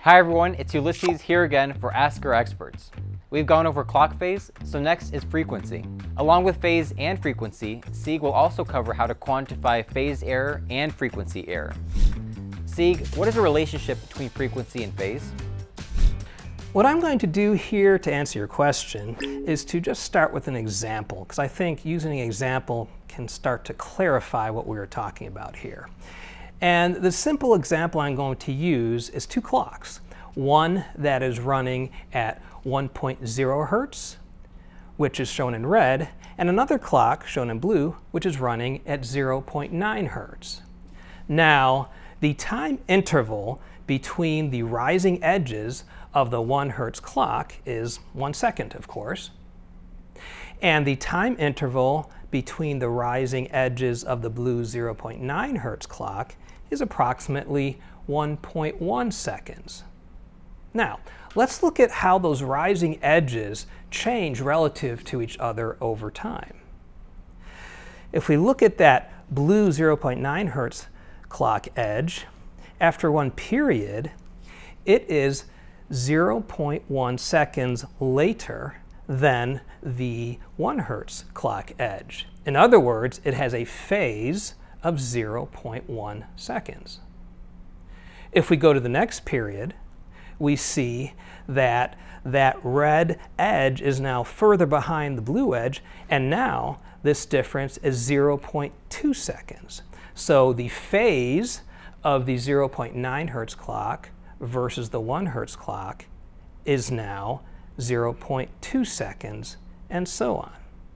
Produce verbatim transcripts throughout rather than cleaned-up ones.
Hi everyone, it's Ulysses here again for Ask Our Experts. We've gone over clock phase, so next is frequency. Along with phase and frequency, Sieg will also cover how to quantify phase error and frequency error. Sieg, what is the relationship between frequency and phase? What I'm going to do here to answer your question is to just start with an example, because I think using an example can start to clarify what we were talking about here. And the simple example I'm going to use is two clocks. One that is running at one point zero hertz, which is shown in red, and another clock shown in blue, which is running at zero point nine hertz. Now, the time interval between the rising edges of the one hertz clock is one second, of course. And the time interval between the rising edges of the blue zero point nine hertz clock is approximately one point one seconds. Now, let's look at how those rising edges change relative to each other over time. If we look at that blue zero point nine hertz clock edge, after one period, it is zero point one seconds later than the one hertz clock edge. In other words, it has a phase of zero point one seconds. If we go to the next period, we see that that red edge is now further behind the blue edge, and now this difference is zero point two seconds. So the phase of the zero point nine hertz clock versus the one hertz clock is now zero point two seconds, and so on.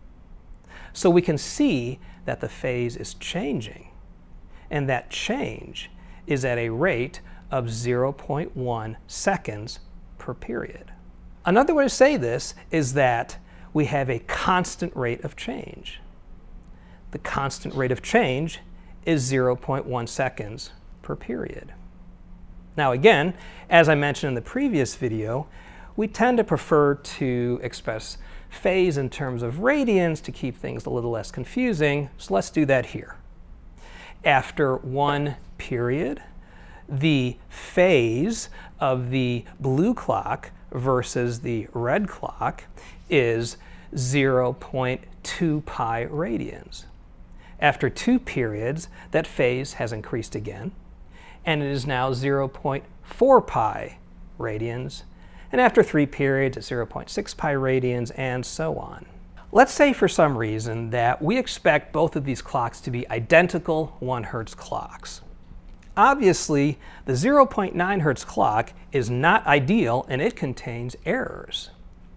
So we can see that the phase is changing, and that change is at a rate of zero point one seconds per period. Another way to say this is that we have a constant rate of change. The constant rate of change is zero point one seconds per period. Now again, as I mentioned in the previous video, we tend to prefer to express phase in terms of radians to keep things a little less confusing, so let's do that here. After one period, the phase of the blue clock versus the red clock is zero point two pi radians. After two periods, that phase has increased again, and it is now zero point four pi radians. And after three periods, it's zero point six pi radians, and so on. Let's say for some reason that we expect both of these clocks to be identical one hertz clocks. Obviously, the zero point nine hertz clock is not ideal, and it contains errors.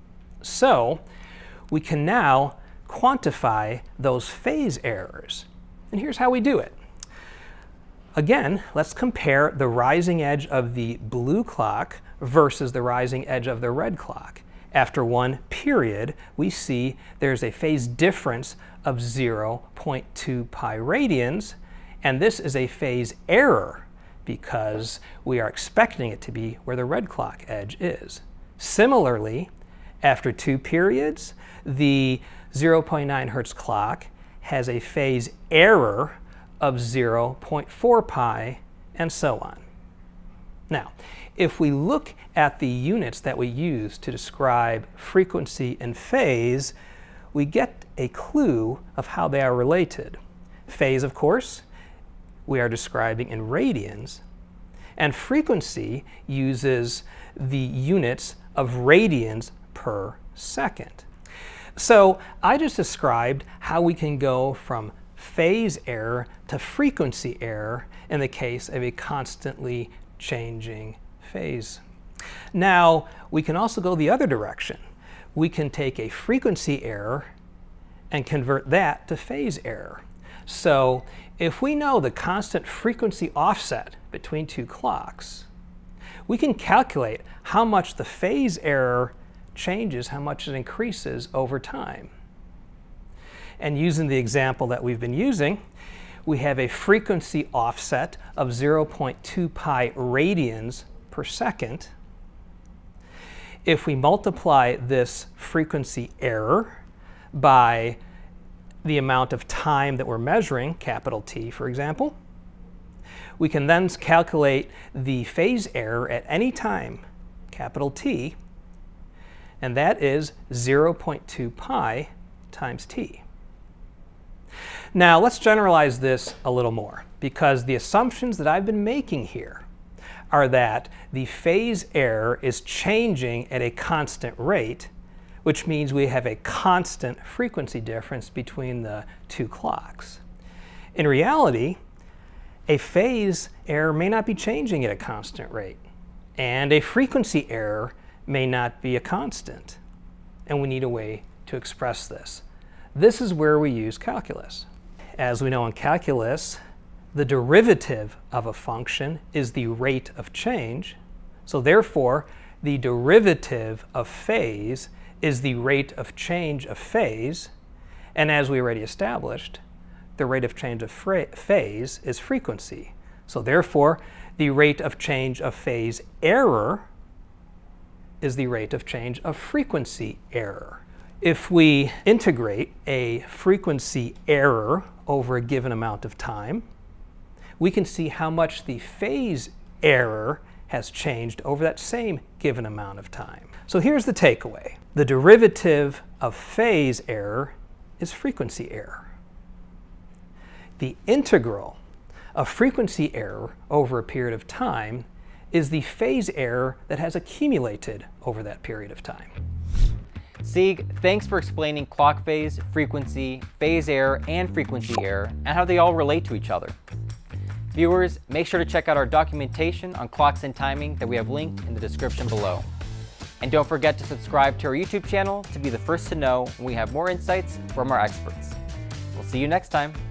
So we can now quantify those phase errors. And here's how we do it. Again, let's compare the rising edge of the blue clock versus the rising edge of the red clock. After one period, we see there's a phase difference of zero point two pi radians, and this is a phase error because we are expecting it to be where the red clock edge is. Similarly, after two periods, the zero point nine hertz clock has a phase error of zero point four pi, and so on. Now, if we look at the units that we use to describe frequency and phase, we get a clue of how they are related. Phase, of course, we are describing in radians, and frequency uses the units of radians per second. So I just described how we can go from phase error to frequency error in the case of a constantly changing phase. Now, we can also go the other direction. We can take a frequency error and convert that to phase error. So if we know the constant frequency offset between two clocks, we can calculate how much the phase error changes, how much it increases over time. And using the example that we've been using, we have a frequency offset of zero point two pi radians per second. If we multiply this frequency error by the amount of time that we're measuring, capital T for example, We can then calculate the phase error at any time, capital T, and that is zero point two pi times t. Now let's generalize this a little more, because the assumptions that I've been making here are that the phase error is changing at a constant rate, which means we have a constant frequency difference between the two clocks. In reality, a phase error may not be changing at a constant rate, and a frequency error may not be a constant, and we need a way to express this. This is where we use calculus. As we know in calculus, the derivative of a function is the rate of change, so therefore the derivative of phase is the rate of change of phase, and as we already established, the rate of change of phase is frequency. So therefore, the rate of change of phase error is the rate of change of frequency error. If we integrate a frequency error over a given amount of time, we can see how much the phase error has changed over that same given amount of time. So here's the takeaway. The derivative of phase error is frequency error. The integral of frequency error over a period of time is the phase error that has accumulated over that period of time. Sieg, thanks for explaining clock phase, frequency, phase error, and frequency error, and how they all relate to each other. Viewers, make sure to check out our documentation on clocks and timing that we have linked in the description below. And don't forget to subscribe to our YouTube channel to be the first to know when we have more insights from our experts. We'll see you next time.